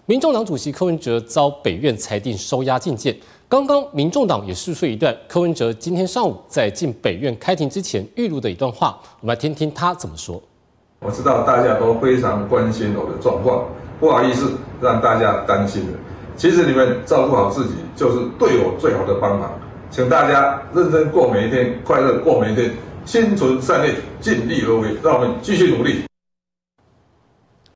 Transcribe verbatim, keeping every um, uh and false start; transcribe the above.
民众党主席柯文哲遭北院裁定收押禁见。刚刚民众党也试出一段柯文哲今天上午在进北院开庭之前预录的一段话，我们来听听他怎么说。 我知道大家都非常关心我的状况，不好意思让大家担心了。其实你们照顾好自己，就是对我最好的帮忙。请大家认真过每一天，快乐过每一天，心存善念，尽力而为，让我们继续努力。